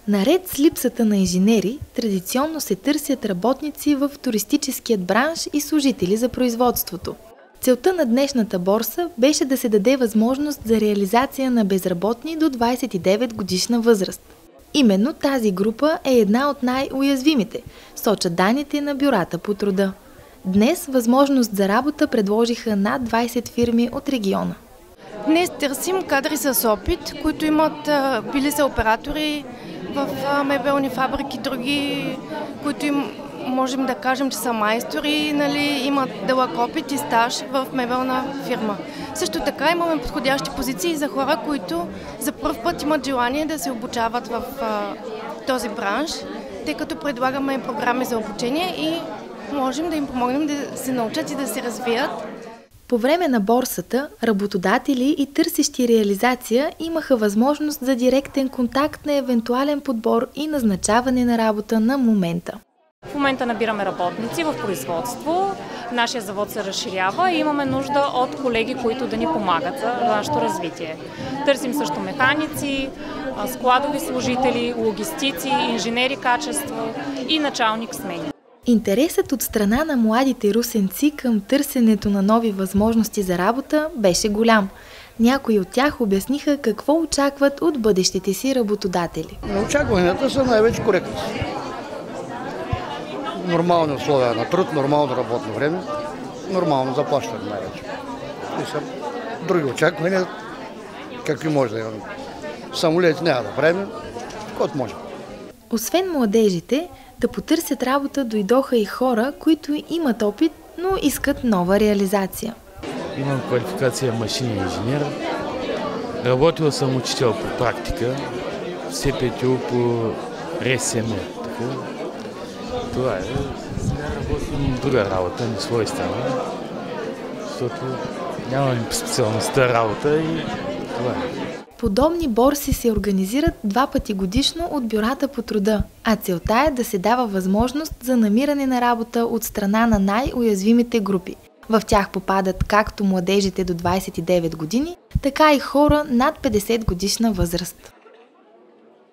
Наред с липсата на инженери, традиционно се търсят работници в туристическият бранш и служители за производството. Целта на днешната борса беше да се даде възможност за реализация на безработни до 29 годишна възраст. Именно тази група е една от най-уязвимите, сочат данните на бюрата по труда. Днес възможност за работа предложиха над 20 фирми от региона. Днес търсим кадри с опит, които били са оператори в мебелни фабрики, други, които можем да кажем, че са майстори, имат дълъг опит и стаж в мебелна фирма. Също така имаме подходящи позиции за хора, които за първ път имат желание да се обучават в този бранш, тъй като предлагаме програми за обучение и можем да им помогнем да се научат и да се развият. По време на борсата, работодатели и търсещи реализация имаха възможност за директен контакт на евентуален подбор и назначаване на работа на момента. В момента набираме работници в производство, нашия завод се разширява и имаме нужда от колеги, които да ни помагат за нашето развитие. Търсим също механици, складови служители, логистици, инженери качество и началник смени. Интересът от страна на младите русенци към търсенето на нови възможности за работа беше голям. Някои от тях обясниха какво очакват от бъдещите си работодатели. Очакванията са най-вече коректност. Нормални условия на труд, нормално работно време, нормално заплащане най-вече. И са други очаквания, какви може да имаме. Самолети няма да правим, каквото може. Освен младежите, да потърсят работа дойдоха и хора, които имат опит, но искат нова реализация. Имам квалификация машинен инженер. Работил съм учител по практика, СПТУ по РСМ. Това е. Работим друга работа, на своя страна, защото нямам специалността работа и това е. Подобни борси се организират 2 пъти годишно от бюрата по труда, а целта е да се дава възможност за намиране на работа от страна на най-уязвимите групи. В тях попадат както младежите до 29 години, така и хора над 50 годишна възраст.